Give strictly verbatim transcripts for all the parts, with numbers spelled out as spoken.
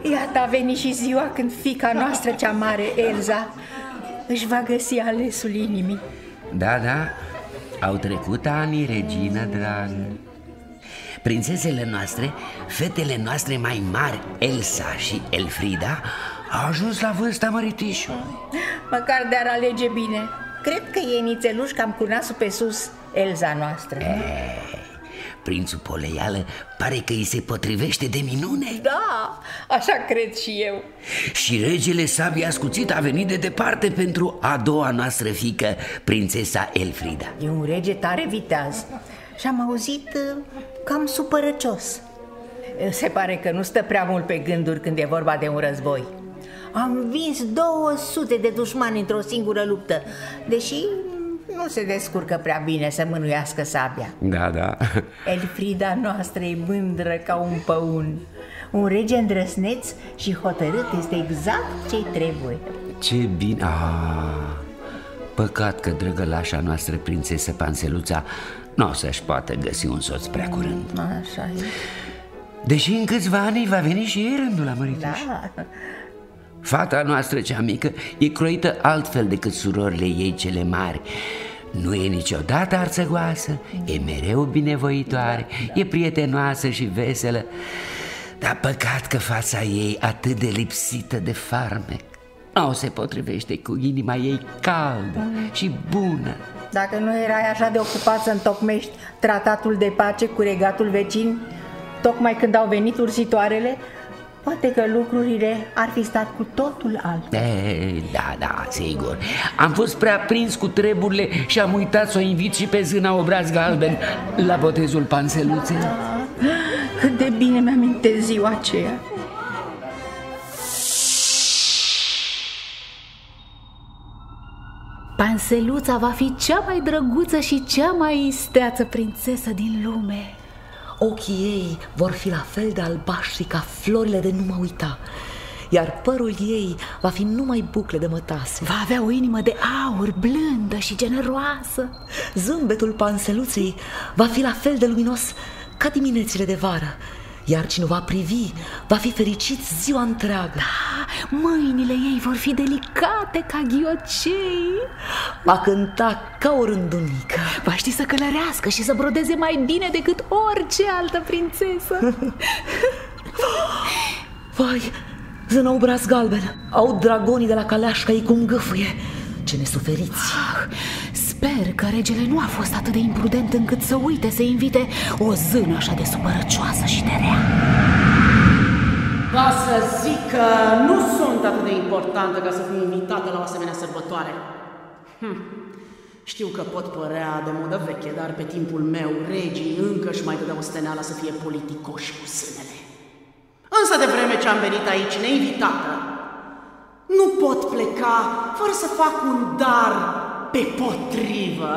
Iată a venit și ziua când fiica noastră cea mare, Elza, își va găsi alesul inimii. Da, da, au trecut ani, regină dragă. Prințesele noastre, fetele noastre mai mari, Elsa și Elfrida, au ajuns la vârsta măritișului. Măcar de-ar alege bine. Cred că e nițeluș cam cu nasul pe sus, Elza noastră. E, prințul Poleială pare că îi se potrivește de minune. Da, așa cred și eu. Și regele sabia ascuțit a venit de departe pentru a doua noastră fiică, prințesa Elfrida. E un rege tare viteaz și am auzit cam supărăcios. Se pare că nu stă prea mult pe gânduri când e vorba de un război. Am vins două sute de dușmani într-o singură luptă, deși nu se descurcă prea bine să mânuiască sabia. Da, da. Elfrida noastră e mândră ca un păun. Un rege îndrăsneț și hotărât este exact ce-i trebuie. Ce bine! Ah, păcat că drăgălașa noastră, prințesă Panseluța, nu o să-și poată găsi un soț prea curând. Așa e. Deși în câțiva ani va veni și ei rândul la măritiș. Da. Fata noastră cea mică e croită altfel decât surorile ei cele mari. Nu e niciodată arțăgoasă, e mereu binevoitoare, e prietenoasă și veselă. Dar păcat că fața ei atât de lipsită de farmec nu se potrivește cu inima ei caldă și bună. Dacă nu erai așa de ocupat să întocmești tratatul de pace cu regatul vecin, tocmai când au venit ursitoarele, poate că lucrurile ar fi stat cu totul altfel. E, da, da, sigur. Am fost prea prins cu treburile și am uitat să o invit și pe zâna Obraz Galben la botezul Panseluței. Da, cât de bine mi-amintesc ziua aceea. Panseluța va fi cea mai drăguță și cea mai isteață prințesă din lume. Ochii ei vor fi la fel de albaștri ca florile de nu mă uita, iar părul ei va fi numai bucle de mătase. Va avea o inimă de aur, blândă și generoasă. Zâmbetul Panseluței va fi la fel de luminos ca diminețile de vară, iar cine va privi va fi fericit ziua întreagă. Da, mâinile ei vor fi delicate ca ghiocei. Va cânta ca o rândunică. Va ști să călărească și să brodeze mai bine decât orice altă prințesă. Vai, zână Obraz Galben, au dragonii de la caleașca ei cum gâfâie. Ce nesuferiți! Ah, sper că regele nu a fost atât de imprudent încât să uite să invite o zână așa de supărăcioasă și de rea. Va să zic că nu sunt atât de importantă ca să fiu invitată la o asemenea sărbătoare. Hm. Știu că pot părea de modă veche, dar pe timpul meu regii încă își mai dădeau steneala să fie politicoși cu sânele. Însă de vreme ce am venit aici neinvitată, nu pot pleca fără să fac un dar pe potrivă.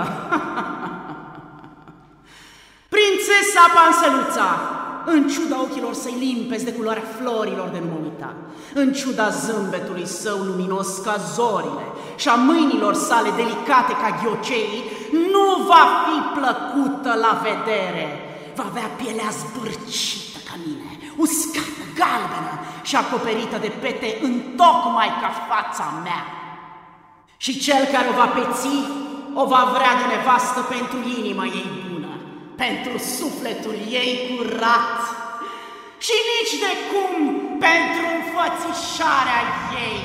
Prințesa Panseluța, în ciuda ochilor săi limpezi de culoarea florilor de nu mă uita, în ciuda zâmbetului său luminos ca zorile și a mâinilor sale delicate ca ghiocei, nu va fi plăcută la vedere. Va avea pielea zbârcită ca mine, uscată, galbenă și acoperită de pete întocmai ca fața mea. Și cel care o va peți, o va vrea de nevastă pentru inima ei bună, pentru sufletul ei curat și nici de cum pentru înfățișarea ei.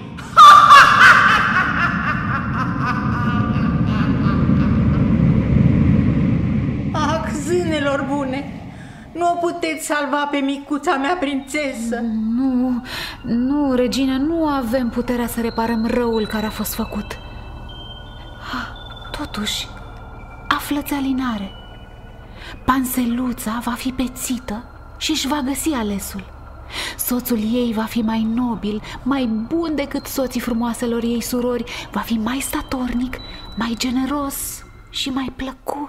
Ah, zânelor bune! Nu o puteți salva pe micuța mea prințesă? Nu, nu, regina, nu avem puterea să reparăm răul care a fost făcut. Totuși, află-ți alinare. Panseluța va fi pețită și își va găsi alesul. Soțul ei va fi mai nobil, mai bun decât soții frumoaselor ei surori. Va fi mai statornic, mai generos și mai plăcut.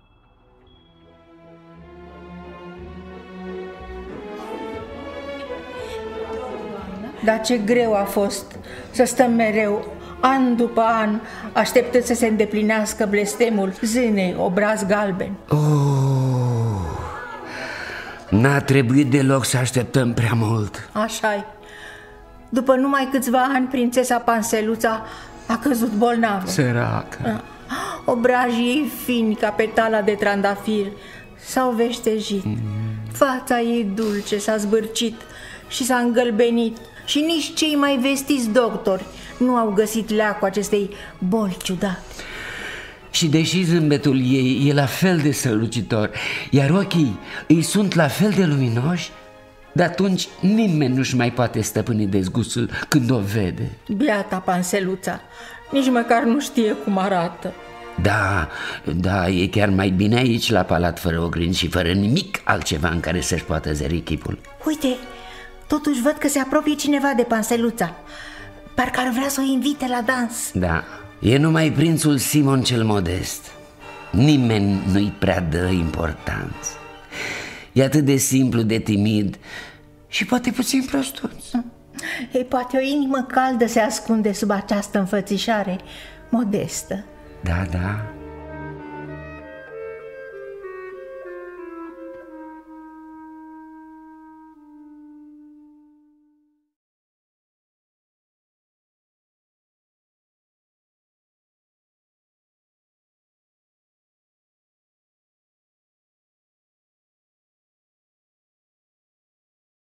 Dar ce greu a fost să stăm mereu, an după an, așteptând să se îndeplinească blestemul zânei Obraz Galben. Oh, N-a trebuit deloc să așteptăm prea mult. Așa-i. După numai câțiva ani, prințesa Panseluța a căzut bolnavă. Săracă. Obrajii ei fini ca petala de trandafir s-au veștejit. mm. Fața ei dulce s-a zbârcit și s-a îngălbenit. Și nici cei mai vestiți doctori nu au găsit leacul acestei boli ciudate. Și deși zâmbetul ei e la fel de strălucitor, iar ochii îi sunt la fel de luminoși, de atunci nimeni nu-și mai poate stăpâni dezgustul când o vede. Biata Panseluța nici măcar nu știe cum arată. Da, da, e chiar mai bine aici la palat, fără ogrinzi și fără nimic altceva în care să-și poată zări chipul. Uite, totuși văd că se apropie cineva de Panseluța. Parcă ar vrea să o invite la dans. Da, e numai prințul Simon cel Modest. Nimeni nu-i prea dă importanță. E atât de simplu, de timid și poate puțin prostuț. Ei, poate o inimă caldă se ascunde sub această înfățișare modestă. Da, da,